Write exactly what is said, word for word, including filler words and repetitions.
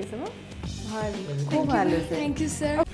লাগিছে ন? ভাল খুব ভাল হৈছে। Thank you, sir.